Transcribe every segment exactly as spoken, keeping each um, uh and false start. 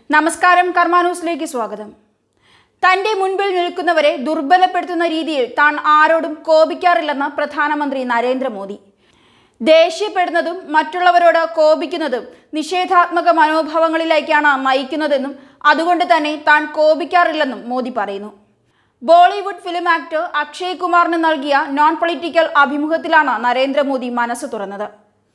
നമസ്കാരം, കർമ്മ ന്യൂസിലേക്ക് സ്വാഗതം. തന്റെ മുൻപിൽ നിൽക്കുന്നവരെ ദുർബലപ്പെടുത്തുന്ന രീതിയിൽ താൻ ആരോടും കോപിക്കാറില്ലെന്ന് പ്രധാനമന്ത്രി നരേന്ദ്രമോദി. ദേഷ്യപ്പെടുന്നതും മറ്റുള്ളവരോട് കോപിക്കുന്നതും നിഷേധാത്മക മനോഭാവങ്ങളിലേക്കാണ് നയിക്കുന്നതെന്നും അതുകൊണ്ട് തന്നെ താൻ കോപിക്കാറില്ലെന്നും മോദി പറയുന്നു. ബോളിവുഡ് ഫിലിം ആക്ടർ അക്ഷയ് കുമാറിന് നൽകിയ നോൺ പൊളിറ്റിക്കൽ അഭിമുഖത്തിലാണ് നരേന്ദ്രമോദി മനസ്സ് തുറന്നത്.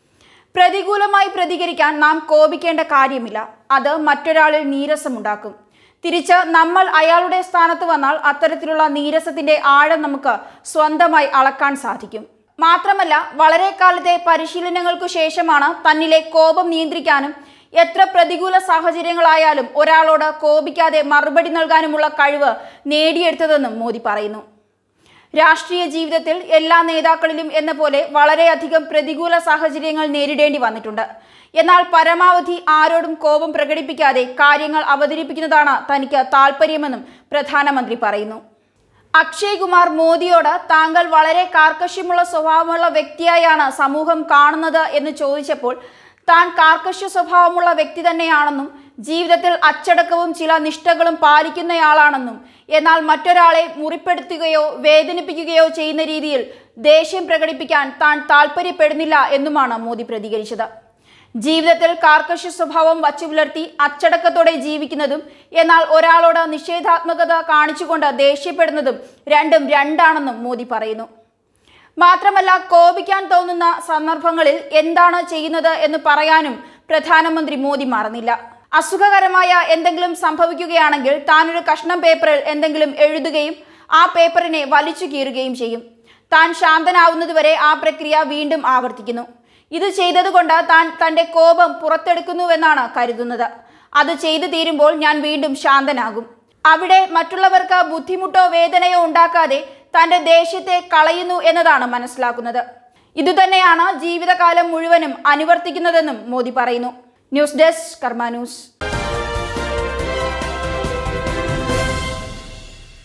പ്രതികൂലമായി പ്രതികരിക്കാൻ നാം കോപിക്കേണ്ട കാര്യമില്ല. അത് മറ്റൊരാളിൽ നീരസമുണ്ടാക്കും. തിരിച്ച് നമ്മൾ അയാളുടെ സ്ഥാനത്ത് വന്നാൽ അത്തരത്തിലുള്ള നീരസത്തിന്റെ ആഴം നമുക്ക് സ്വന്തമായി അളക്കാൻ സാധിക്കും. മാത്രമല്ല, വളരെ കാലത്തെ പരിശീലനങ്ങൾക്കു ശേഷമാണ് തന്നിലെ കോപം നിയന്ത്രിക്കാനും എത്ര പ്രതികൂല സാഹചര്യങ്ങളായാലും ഒരാളോട് കോപിക്കാതെ മറുപടി നൽകാനുമുള്ള കഴിവ് നേടിയെടുത്തതെന്നും മോദി പറയുന്നു. രാഷ്ട്രീയ ജീവിതത്തിൽ എല്ലാ നേതാക്കളിലും എന്ന പോലെ വളരെയധികം പ്രതികൂല സാഹചര്യങ്ങൾ നേരിടേണ്ടി വന്നിട്ടുണ്ട്. എന്നാൽ പരമാവധി ആരോടും കോപം പ്രകടിപ്പിക്കാതെ കാര്യങ്ങൾ അവതരിപ്പിക്കുന്നതാണ് തനിക്ക് താല്പര്യമെന്നും പ്രധാനമന്ത്രി പറയുന്നു. അക്ഷയ് കുമാർ മോദിയോട് താങ്കൾ വളരെ കാർക്കശ്യമുള്ള സ്വഭാവമുള്ള വ്യക്തിയായാണ് സമൂഹം കാണുന്നത് എന്ന് ചോദിച്ചപ്പോൾ താൻ കാർക്കശ്യ സ്വഭാവമുള്ള വ്യക്തി തന്നെയാണെന്നും ജീവിതത്തിൽ അച്ചടക്കവും ചില നിഷ്ഠകളും പാലിക്കുന്നയാളാണെന്നും എന്നാൽ മറ്റൊരാളെ മുറിപ്പെടുത്തുകയോ വേദനിപ്പിക്കുകയോ ചെയ്യുന്ന രീതിയിൽ ദേഷ്യം പ്രകടിപ്പിക്കാൻ താൻ താല്പര്യപ്പെടുന്നില്ല എന്നുമാണ് മോദി പ്രതികരിച്ചത്. ജീവിതത്തിൽ കാർക്കശ്യ സ്വഭാവം വച്ചുപുലർത്തി അച്ചടക്കത്തോടെ ജീവിക്കുന്നതും എന്നാൽ ഒരാളോട് നിഷേധാത്മകത കാണിച്ചുകൊണ്ട് ദേഷ്യപ്പെടുന്നതും രണ്ടും രണ്ടാണെന്നും മോദി പറയുന്നു. മാത്രമല്ല, കോപിക്കാൻ തോന്നുന്ന സന്ദർഭങ്ങളിൽ എന്താണ് ചെയ്യുന്നത് എന്ന് പറയാനും പ്രധാനമന്ത്രി മോദി മറന്നില്ല. അസുഖകരമായ എന്തെങ്കിലും സംഭവിക്കുകയാണെങ്കിൽ താനൊരു കഷ്ണം പേപ്പറിൽ എന്തെങ്കിലും എഴുതുകയും ആ പേപ്പറിനെ വലിച്ചു കീറുകയും ചെയ്യും. താൻ ശാന്തനാവുന്നതുവരെ ആ പ്രക്രിയ വീണ്ടും ആവർത്തിക്കുന്നു. ഇത് ചെയ്തതുകൊണ്ട് താൻ തൻ്റെ കോപം പുറത്തെടുക്കുന്നുവെന്നാണ് കരുതുന്നത്. അത് ചെയ്തു തീരുമ്പോൾ ഞാൻ വീണ്ടും ശാന്തനാകും. അവിടെ മറ്റുള്ളവർക്ക് ബുദ്ധിമുട്ടോ വേദനയോ ഉണ്ടാക്കാതെ തൻ്റെ ദേഷ്യത്തെ കളയുന്നു എന്നതാണ് മനസ്സിലാക്കുന്നത്. ഇതുതന്നെയാണ് ജീവിതകാലം മുഴുവനും അനുവർത്തിക്കുന്നതെന്നും മോദി പറയുന്നു. News desk, Karma news.